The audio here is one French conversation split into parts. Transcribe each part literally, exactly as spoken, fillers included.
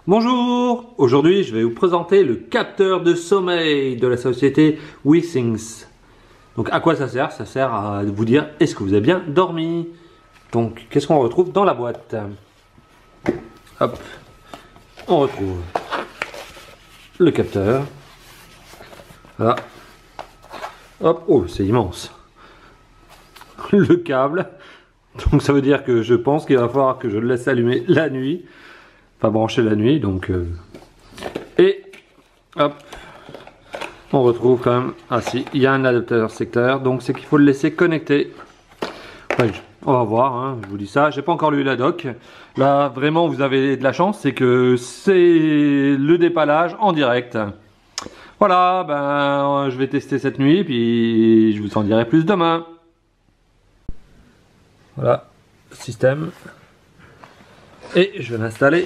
Bonjour, aujourd'hui je vais vous présenter le capteur de sommeil de la société WeThings. Donc à quoi ça sert? Ça sert à vous dire est-ce que vous avez bien dormi. Donc qu'est-ce qu'on retrouve dans la boîte? Hop, on retrouve le capteur. Voilà. Hop, oh c'est immense. Le câble. Donc ça veut dire que je pense qu'il va falloir que je le laisse allumer la nuit. Pas brancher la nuit, donc euh... et hop, on retrouve quand même, ah si, il y a un adaptateur secteur, donc c'est qu'il faut le laisser connecter. Ouais, on va voir, hein, je vous dis ça, j'ai pas encore lu la doc. Là vraiment vous avez de la chance, c'est que c'est le dépannage en direct. Voilà, ben je vais tester cette nuit, puis je vous en dirai plus demain. Voilà, système. Et je vais l'installer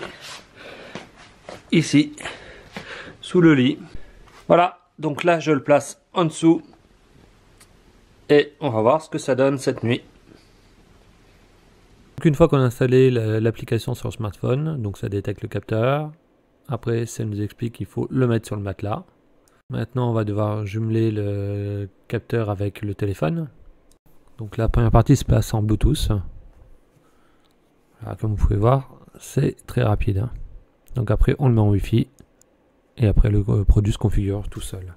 ici, sous le lit. Voilà, donc là je le place en dessous. Et on va voir ce que ça donne cette nuit. Donc une fois qu'on a installé l'application sur le smartphone, donc ça détecte le capteur. Après ça nous explique qu'il faut le mettre sur le matelas. Maintenant on va devoir jumeler le capteur avec le téléphone. Donc la première partie se passe en Bluetooth. Voilà, comme vous pouvez voir, c'est très rapide. Hein. Donc après on le met en Wi-Fi et après le produit se configure tout seul.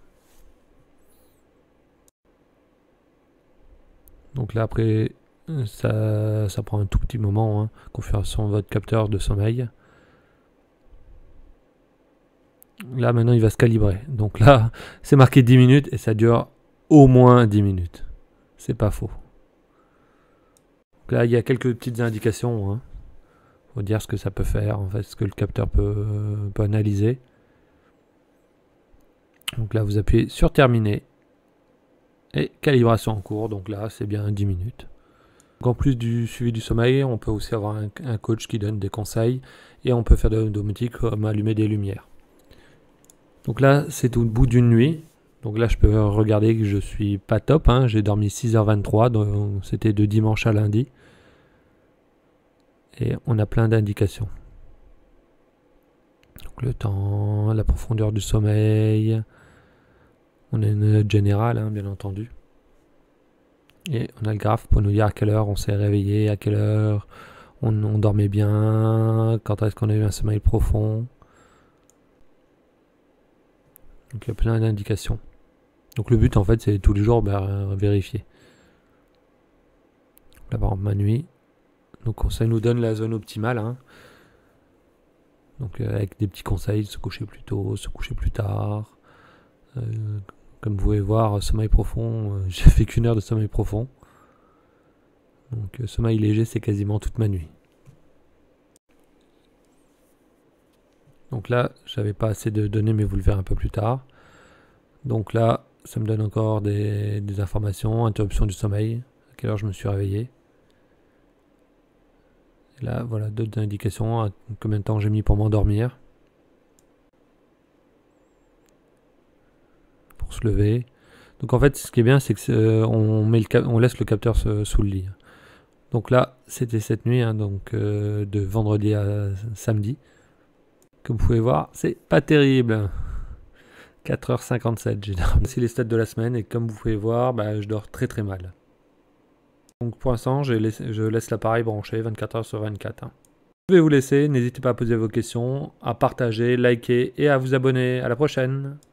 Donc là après ça, ça prend un tout petit moment, hein, configuration de votre capteur de sommeil. Là maintenant il va se calibrer. Donc là c'est marqué dix minutes et ça dure au moins dix minutes. C'est pas faux. Donc là il y a quelques petites indications. Hein. Faut dire ce que ça peut faire, en fait, ce que le capteur peut, peut analyser. Donc là, vous appuyez sur terminer. Et calibration en cours, donc là, c'est bien dix minutes. Donc en plus du suivi du sommeil, on peut aussi avoir un, un coach qui donne des conseils. Et on peut faire de la domotique comme allumer des lumières. Donc là, c'est au bout d'une nuit. Donc là, je peux regarder que je suis pas top. Hein. J'ai dormi six heures vingt-trois, donc c'était de dimanche à lundi. Et on a plein d'indications. Donc le temps, la profondeur du sommeil. On a une note générale, hein, bien entendu. Et on a le graphe pour nous dire à quelle heure on s'est réveillé, à quelle heure on, on dormait bien, quand est-ce qu'on a eu un sommeil profond. Donc il y a plein d'indications. Donc le but en fait c'est tous les jours bah, vérifier. Là par exemple ma nuit. Donc ça nous donne la zone optimale. Hein. Donc euh, avec des petits conseils, se coucher plus tôt, se coucher plus tard. Euh, comme vous pouvez voir, sommeil profond, euh, j'ai fait qu'une heure de sommeil profond. Donc euh, sommeil léger, c'est quasiment toute ma nuit. Donc là, j'avais pas assez de données, mais vous le verrez un peu plus tard. Donc là, ça me donne encore des, des informations, interruption du sommeil, à quelle heure je me suis réveillé. Et là, voilà, d'autres indications, à combien de temps j'ai mis pour m'endormir. Pour se lever. Donc en fait, ce qui est bien, c'est que euh, on, met le on laisse le capteur se, sous le lit. Donc là, c'était cette nuit, hein, donc euh, de vendredi à samedi. Comme vous pouvez voir, c'est pas terrible. quatre heures cinquante-sept, j'ai dormi. C'est les stats de la semaine, et comme vous pouvez voir, bah, je dors très très mal. Donc pour l'instant, je laisse, je laisse l'appareil branché vingt-quatre heures sur vingt-quatre. Hein. Je vais vous laisser, n'hésitez pas à poser vos questions, à partager, liker et à vous abonner. À la prochaine!